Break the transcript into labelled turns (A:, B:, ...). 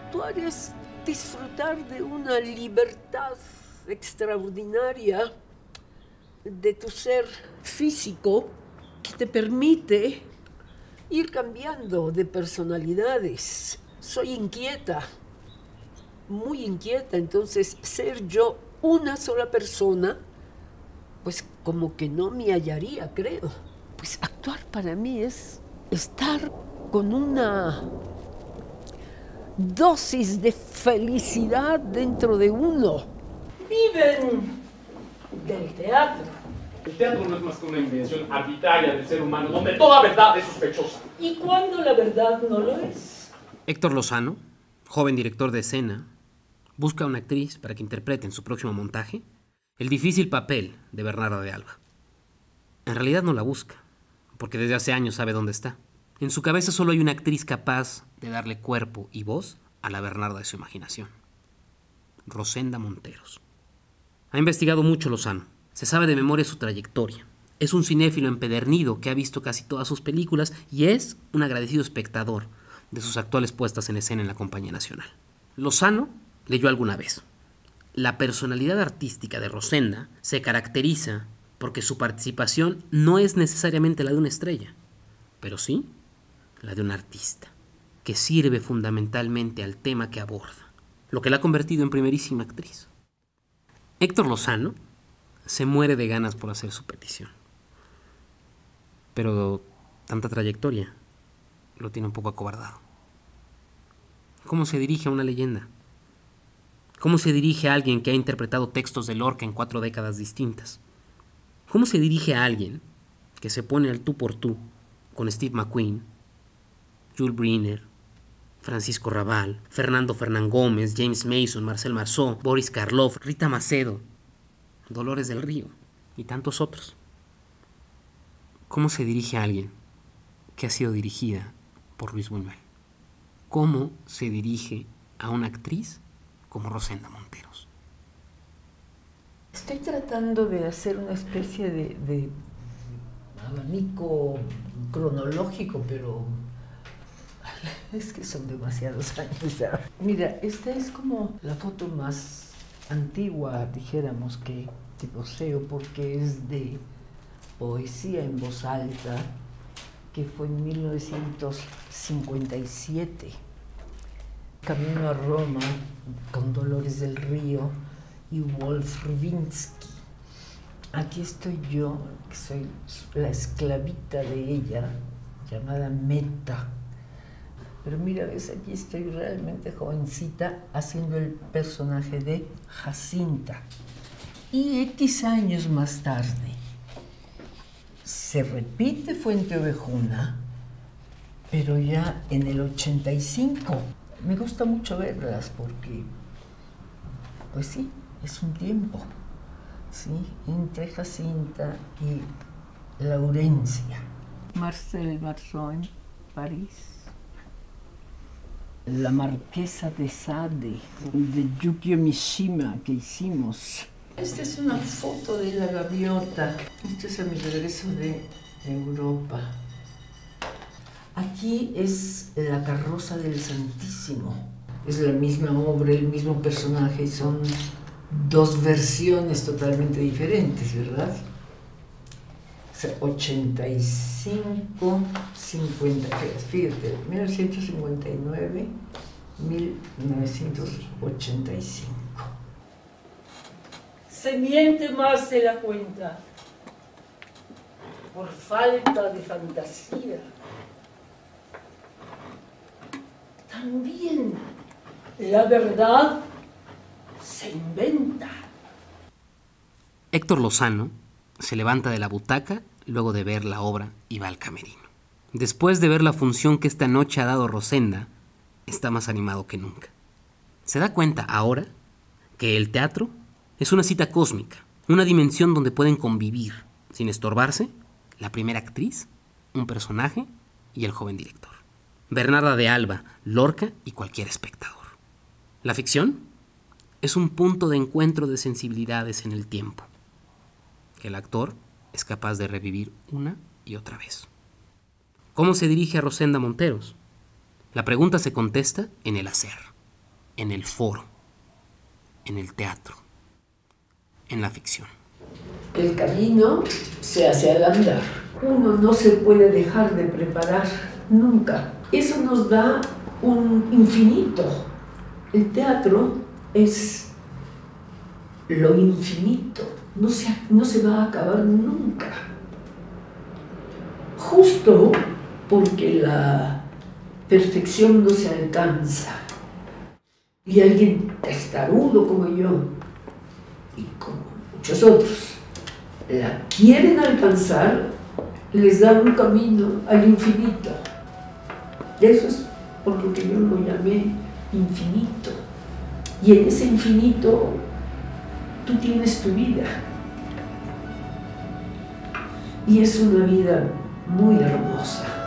A: Actuar es disfrutar de una libertad extraordinaria de tu ser físico que te permite ir cambiando de personalidades. Soy inquieta, muy inquieta, entonces ser yo una sola persona, pues como que no me hallaría, creo. Pues actuar para mí es estar con una dosis de felicidad dentro de uno. Viven del teatro.
B: El teatro no es más que una invención arbitraria del ser humano, donde toda verdad es sospechosa.
A: ¿Y cuando la verdad no lo es?
C: Héctor Lozano, joven director de escena, busca a una actriz para que interprete en su próximo montaje el difícil papel de Bernarda de Alba. En realidad no la busca, porque desde hace años sabe dónde está. En su cabeza solo hay una actriz capaz de darle cuerpo y voz a la Bernarda de su imaginación. Rosenda Monteros. Ha investigado mucho Lozano. Se sabe de memoria su trayectoria. Es un cinéfilo empedernido que ha visto casi todas sus películas y es un agradecido espectador de sus actuales puestas en escena en la Compañía Nacional. Lozano leyó alguna vez: la personalidad artística de Rosenda se caracteriza porque su participación no es necesariamente la de una estrella, pero sí la de un artista, que sirve fundamentalmente al tema que aborda, lo que la ha convertido en primerísima actriz. Héctor Lozano se muere de ganas por hacer su petición, pero tanta trayectoria lo tiene un poco acobardado. ¿Cómo se dirige a una leyenda? ¿Cómo se dirige a alguien que ha interpretado textos de Lorca en 4 décadas distintas? ¿Cómo se dirige a alguien que se pone al tú por tú con Steve McQueen, Jules Briner, Francisco Rabal, Fernando Fernán Gómez, James Mason, Marcel Marceau, Boris Karloff, Rita Macedo, Dolores del Río y tantos otros? ¿Cómo se dirige a alguien que ha sido dirigida por Luis Buñuel? ¿Cómo se dirige a una actriz como Rosenda Monteros?
A: Estoy tratando de hacer una especie de abanico cronológico, pero es que son demasiados años ya. Mira, esta es como la foto más antigua, dijéramos, que poseo, porque es de poesía en voz alta, que fue en 1957. Camino a Roma con Dolores del Río y Wolf Rubinsky. Aquí estoy yo, que soy la esclavita de ella, llamada Meta. Pero mira, ves, aquí estoy realmente jovencita haciendo el personaje de Jacinta. Y X años más tarde se repite Fuente Ovejuna, pero ya en el 85. Me gusta mucho verlas porque, pues sí, es un tiempo, ¿sí? Entre Jacinta y Laurencia. Marcel Marceau en París. La Marquesa de Sade, de Yukio Mishima, que hicimos. Esta es una foto de la gaviota. Esto es a mi regreso de Europa. Aquí es la carroza del Santísimo. Es la misma obra, el mismo personaje, son 2 versiones totalmente diferentes, ¿verdad? O sea, 85, 50, fíjate, 1959, 1985. Se miente más de la cuenta, por falta de fantasía. También la verdad se inventa.
C: Héctor Lozano se levanta de la butaca luego de ver la obra y va al camerino. Después de ver la función que esta noche ha dado Rosenda, está más animado que nunca. Se da cuenta ahora que el teatro es una cita cósmica, una dimensión donde pueden convivir, sin estorbarse, la primera actriz, un personaje y el joven director. Bernarda de Alba, Lorca y cualquier espectador. La ficción es un punto de encuentro de sensibilidades en el tiempo, que el actor es capaz de revivir una y otra vez. ¿Cómo se dirige a Rosenda Monteros? La pregunta se contesta en el hacer. en el foro, en el teatro, en la ficción.
A: El camino se hace al andar. Uno no se puede dejar de preparar nunca. Eso nos da un infinito. El teatro es lo infinito. No se va a acabar nunca. Justo porque la perfección no se alcanza. Y alguien testarudo como yo, y como muchos otros, la quieren alcanzar, les da un camino al infinito. Eso es por lo que yo lo llamé infinito. Y en ese infinito tú tienes tu vida. Y es una vida muy hermosa.